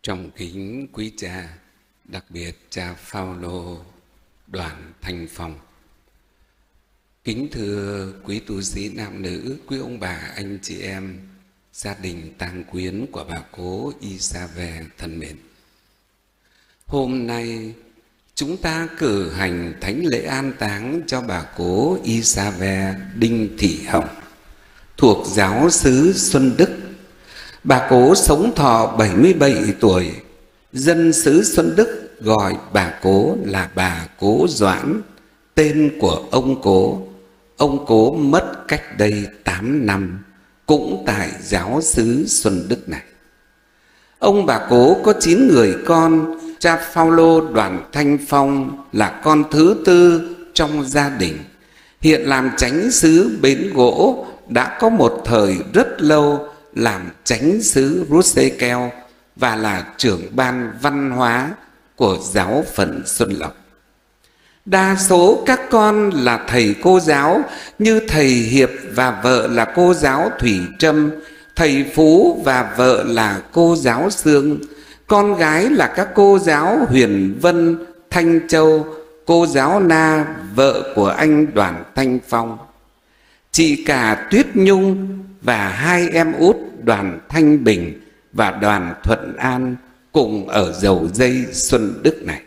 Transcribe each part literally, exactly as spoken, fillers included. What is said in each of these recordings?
Trọng kính quý cha, đặc biệt cha Phaolô Đoàn Thanh Phong. Kính thưa quý tu sĩ nam nữ, quý ông bà, anh chị em, gia đình tang quyến của bà cố Isabel thân mến. Hôm nay chúng ta cử hành thánh lễ an táng cho bà cố Isabel Đinh Thị Hồng, thuộc giáo xứ Xuân Đức. Bà cố sống thọ bảy mươi bảy tuổi. Dân xứ Xuân Đức gọi bà cố là bà Cố Doãn, tên của ông cố. Ông cố mất cách đây tám năm, cũng tại giáo xứ Xuân Đức này. Ông bà cố có chín người con. Cha Phaolô Đoàn Thanh Phong là con thứ tư trong gia đình. Hiện làm chánh xứ Bến Gỗ, đã có một thời rất lâu làm chánh xứ Russell và là trưởng ban văn hóa của giáo phận Xuân Lộc. Đa số các con là thầy cô giáo, như thầy Hiệp và vợ là cô giáo Thủy Trâm, thầy Phú và vợ là cô giáo Sương. Con gái là các cô giáo Huyền Vân, Thanh Châu, cô giáo Na, vợ của anh Đoàn Thanh Phong. Chị cả Tuyết Nhung và hai em út Đoàn Thanh Bình và Đoàn Thuận An cùng ở Dầu Dây Xuân Đức này.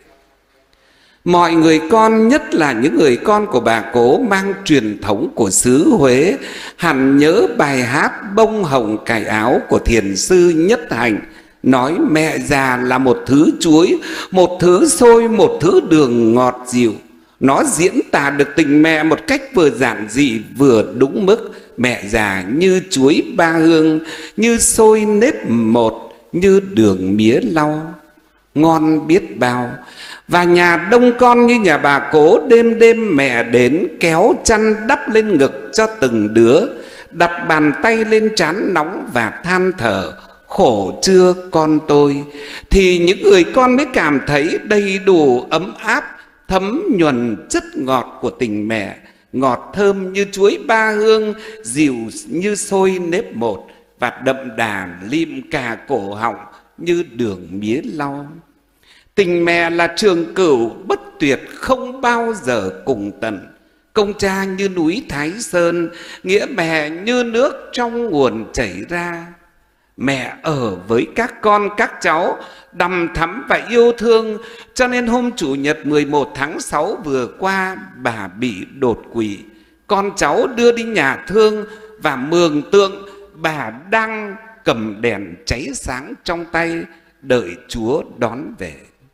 Mọi người con, nhất là những người con của bà cố mang truyền thống của xứ Huế, hẳn nhớ bài hát Bông Hồng Cài Áo của thiền sư Nhất Hạnh, nói mẹ già là một thứ chuối, một thứ xôi, một thứ đường ngọt dịu. Nó diễn tả được tình mẹ một cách vừa giản dị vừa đúng mức. Mẹ già như chuối ba hương, như xôi nếp một, như đường mía lau, ngon biết bao. Và nhà đông con như nhà bà cố, đêm đêm mẹ đến kéo chăn đắp lên ngực cho từng đứa, đặt bàn tay lên trán nóng và than thở: khổ chưa con tôi. Thì những người con mới cảm thấy đầy đủ ấm áp, thấm nhuần chất ngọt của tình mẹ, ngọt thơm như chuối ba hương, dịu như xôi nếp một, và đậm đà lim cả cổ họng như đường mía lau. Tình mẹ là trường cửu bất tuyệt, không bao giờ cùng tận. Công cha như núi Thái Sơn, nghĩa mẹ như nước trong nguồn chảy ra. Mẹ ở với các con các cháu đằm thắm và yêu thương, cho nên hôm Chủ nhật mười một tháng sáu vừa qua, bà bị đột quỵ. Con cháu đưa đi nhà thương và mường tượng bà đang cầm đèn cháy sáng trong tay, đợi Chúa đón về.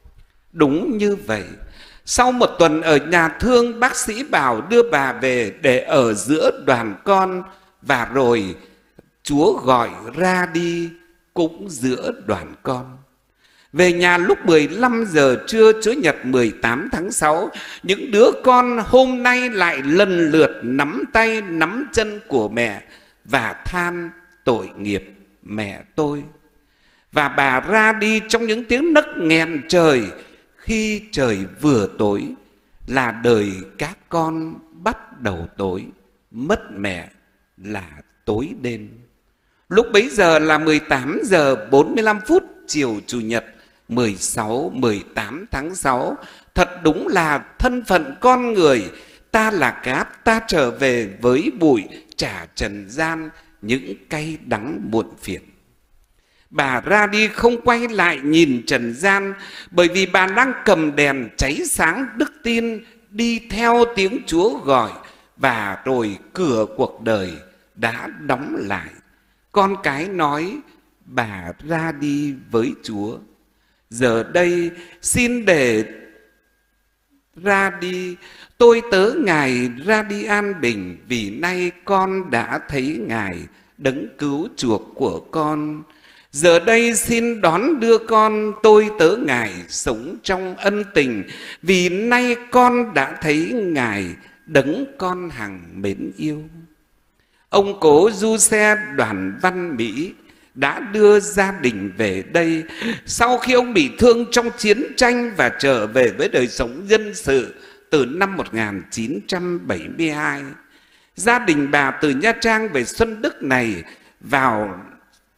Đúng như vậy, sau một tuần ở nhà thương, bác sĩ bảo đưa bà về để ở giữa đoàn con, và rồi Chúa gọi ra đi cũng giữa đoàn con. Về nhà lúc mười lăm giờ trưa Chủ nhật mười tám tháng sáu, những đứa con hôm nay lại lần lượt nắm tay nắm chân của mẹ và than tội nghiệp mẹ tôi. Và bà ra đi trong những tiếng nấc nghẹn trời. Khi trời vừa tối là đời các con bắt đầu tối, mất mẹ là tối đêm. Lúc bấy giờ là mười tám giờ bốn mươi lăm phút chiều Chủ nhật mười sáu, mười tám tháng sáu. Thật đúng là thân phận con người, ta là cát, ta trở về với bụi, trả trần gian những cay đắng muộn phiền. Bà ra đi không quay lại nhìn trần gian, bởi vì bà đang cầm đèn cháy sáng đức tin, đi theo tiếng Chúa gọi, và rồi cửa cuộc đời đã đóng lại. Con cái nói bà ra đi với Chúa. Giờ đây xin để ra đi, tôi tớ Ngài ra đi an bình, vì nay con đã thấy Ngài đấng cứu chuộc của con. Giờ đây xin đón đưa con, tôi tớ Ngài sống trong ân tình, vì nay con đã thấy Ngài đấng con hằng mến yêu. Ông cố du xe Đoàn Văn Mỹ đã đưa gia đình về đây sau khi ông bị thương trong chiến tranh và trở về với đời sống dân sự từ năm một nghìn chín trăm bảy mươi hai. Gia đình bà từ Nha Trang về Xuân Đức này vào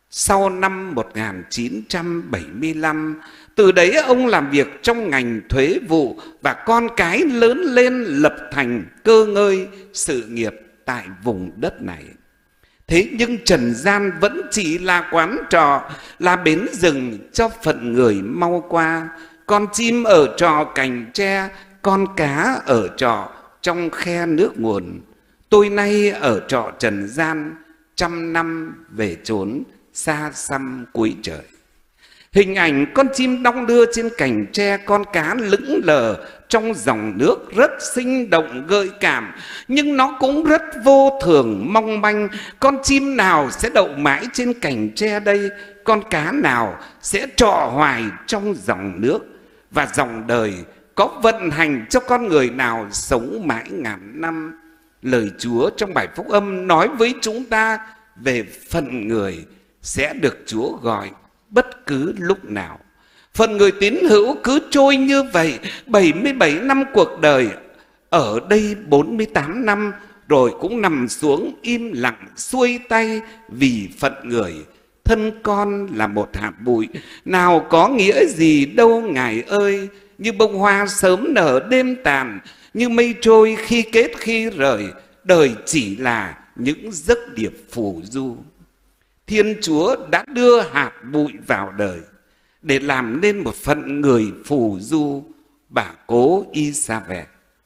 Sau năm một nghìn chín trăm bảy mươi lăm, từ đấy ông làm việc trong ngành thuế vụ và con cái lớn lên lập thành cơ ngơi sự nghiệp tại vùng đất này. Thế nhưng trần gian vẫn chỉ là quán trọ, là bến rừng cho phận người mau qua. Con chim ở trọ cành tre, con cá ở trọ trong khe nước nguồn. Tôi nay ở trọ trần gian, trăm năm về chốn xa xăm cuối trời. Hình ảnh con chim đong đưa trên cành tre, con cá lững lờ trong dòng nước rất sinh động gợi cảm, nhưng nó cũng rất vô thường mong manh. Con chim nào sẽ đậu mãi trên cành tre đây? Con cá nào sẽ trọ hoài trong dòng nước? Và dòng đời có vận hành cho con người nào sống mãi ngàn năm? Lời Chúa trong bài Phúc Âm nói với chúng ta về phận người sẽ được Chúa gọi bất cứ lúc nào. Phần người tín hữu cứ trôi như vậy, bảy mươi bảy năm cuộc đời, ở đây bốn mươi tám năm, rồi cũng nằm xuống im lặng xuôi tay vì phận người. Thân con là một hạt bụi, nào có nghĩa gì đâu Ngài ơi. Như bông hoa sớm nở đêm tàn, như mây trôi khi kết khi rời, đời chỉ là những giấc điệp phù du. Thiên Chúa đã đưa hạt bụi vào đời để làm nên một phận người phù du. Bà cố Isabel,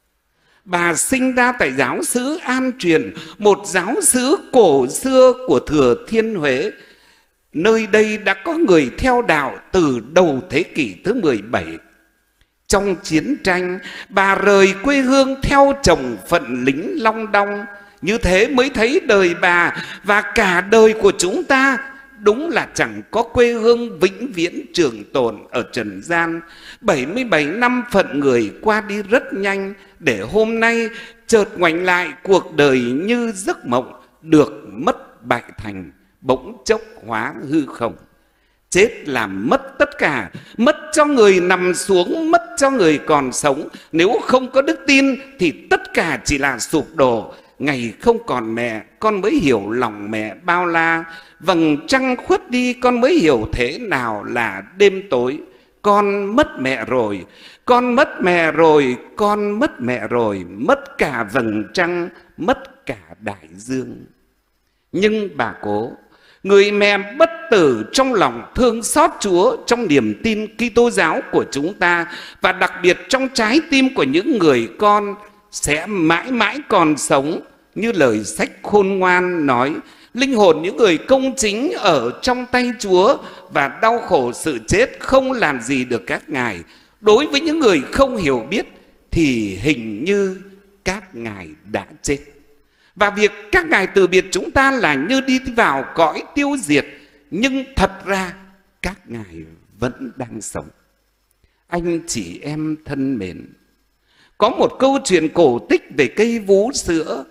bà sinh ra tại giáo xứ An Truyền, một giáo xứ cổ xưa của Thừa Thiên Huế. Nơi đây đã có người theo đạo từ đầu thế kỷ thứ mười bảy. Trong chiến tranh, bà rời quê hương theo chồng phận lính Long Đong. Như thế mới thấy đời bà và cả đời của chúng ta đúng là chẳng có quê hương vĩnh viễn trường tồn ở trần gian. bảy mươi bảy năm phận người qua đi rất nhanh, để hôm nay chợt ngoảnh lại cuộc đời như giấc mộng, được mất bại thành, bỗng chốc hóa hư không. Chết làm mất tất cả, mất cho người nằm xuống, mất cho người còn sống. Nếu không có đức tin thì tất cả chỉ là sụp đổ. Ngày không còn mẹ, con mới hiểu lòng mẹ bao la. Vầng trăng khuất đi, con mới hiểu thế nào là đêm tối. Con mất mẹ rồi, con mất mẹ rồi, con mất mẹ rồi, mất cả vầng trăng, mất cả đại dương. Nhưng bà cố, người mẹ bất tử trong lòng thương xót Chúa, trong niềm tin Kitô giáo của chúng ta, và đặc biệt trong trái tim của những người con, sẽ mãi mãi còn sống. Như lời sách Khôn Ngoan nói, linh hồn những người công chính ở trong tay Chúa, và đau khổ sự chết không làm gì được các ngài. Đối với những người không hiểu biết thì hình như các ngài đã chết. Và việc các ngài từ biệt chúng ta là như đi vào cõi tiêu diệt, nhưng thật ra các ngài vẫn đang sống. Anh chị em thân mến, có một câu chuyện cổ tích về cây vú sữa,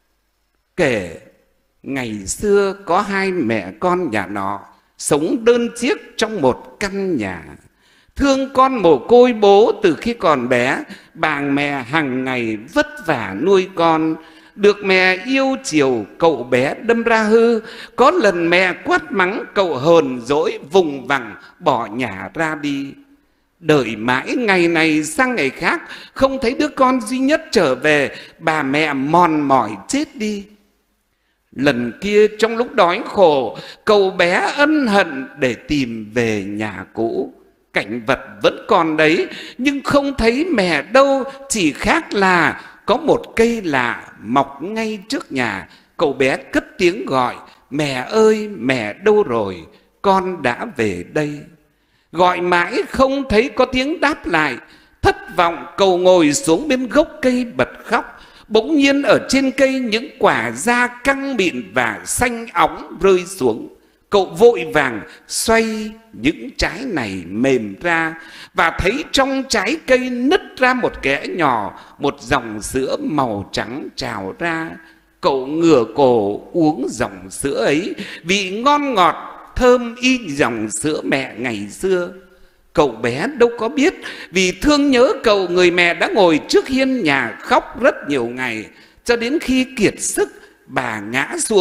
kể ngày xưa có hai mẹ con nhà nọ sống đơn chiếc trong một căn nhà. Thương con mồ côi bố từ khi còn bé, bà mẹ hàng ngày vất vả nuôi con. Được mẹ yêu chiều, cậu bé đâm ra hư. Có lần mẹ quát mắng, cậu hờn dỗi vùng vằng bỏ nhà ra đi. Đợi mãi ngày này sang ngày khác, không thấy đứa con duy nhất trở về, bà mẹ mòn mỏi chết đi. Lần kia trong lúc đói khổ, cậu bé ân hận để tìm về nhà cũ. Cảnh vật vẫn còn đấy, nhưng không thấy mẹ đâu, chỉ khác là có một cây lạ mọc ngay trước nhà. Cậu bé cất tiếng gọi, mẹ ơi, mẹ đâu rồi, con đã về đây. Gọi mãi không thấy có tiếng đáp lại. Thất vọng, cậu ngồi xuống bên gốc cây bật khóc. Bỗng nhiên ở trên cây những quả da căng mịn và xanh óng rơi xuống. Cậu vội vàng xoay những trái này mềm ra, và thấy trong trái cây nứt ra một kẽ nhỏ, một dòng sữa màu trắng trào ra. Cậu ngửa cổ uống dòng sữa ấy, vị ngon ngọt thơm y dòng sữa mẹ ngày xưa. Cậu bé đâu có biết, vì thương nhớ cậu, người mẹ đã ngồi trước hiên nhà khóc rất nhiều ngày, cho đến khi kiệt sức bà ngã xuống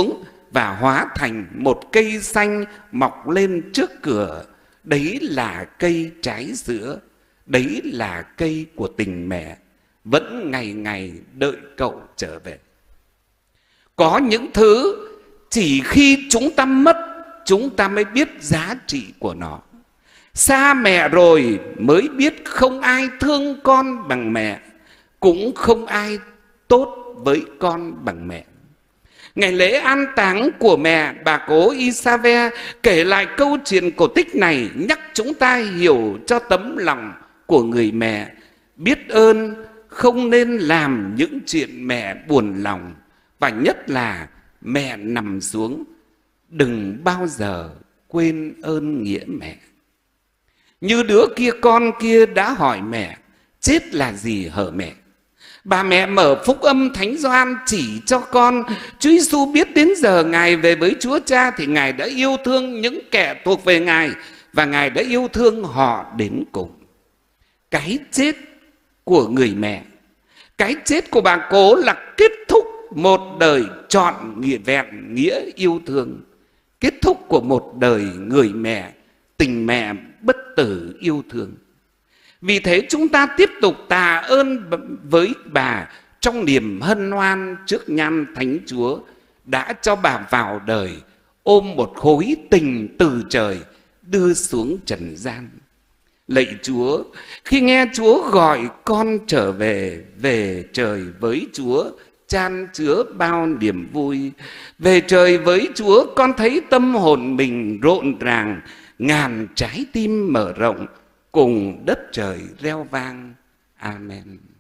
và hóa thành một cây xanh mọc lên trước cửa. Đấy là cây trái sữa, đấy là cây của tình mẹ, vẫn ngày ngày đợi cậu trở về. Có những thứ chỉ khi chúng ta mất, chúng ta mới biết giá trị của nó. Xa mẹ rồi mới biết không ai thương con bằng mẹ, cũng không ai tốt với con bằng mẹ. Ngày lễ an táng của mẹ, bà cố Isabel kể lại câu chuyện cổ tích này, nhắc chúng ta hiểu cho tấm lòng của người mẹ, biết ơn, không nên làm những chuyện mẹ buồn lòng, và nhất là mẹ nằm xuống, đừng bao giờ quên ơn nghĩa mẹ. Như đứa kia con kia đã hỏi mẹ, chết là gì hở mẹ? Bà mẹ mở phúc âm Thánh Gioan chỉ cho con, Chúa Giêsu biết đến giờ Ngài về với Chúa Cha thì Ngài đã yêu thương những kẻ thuộc về Ngài, và Ngài đã yêu thương họ đến cùng. Cái chết của người mẹ, cái chết của bà cố là kết thúc một đời trọn nghĩa vẹn nghĩa yêu thương, kết thúc của một đời người mẹ, tình mẹ bất tử yêu thương. Vì thế chúng ta tiếp tục tạ ơn với bà trong niềm hân hoan trước nhan Thánh Chúa đã cho bà vào đời, ôm một khối tình từ trời đưa xuống trần gian. Lạy Chúa, khi nghe Chúa gọi con trở về, về trời với Chúa chan chứa bao niềm vui. Về trời với Chúa con thấy tâm hồn mình rộn ràng, ngàn trái tim mở rộng, cùng đất trời reo vang. Amen.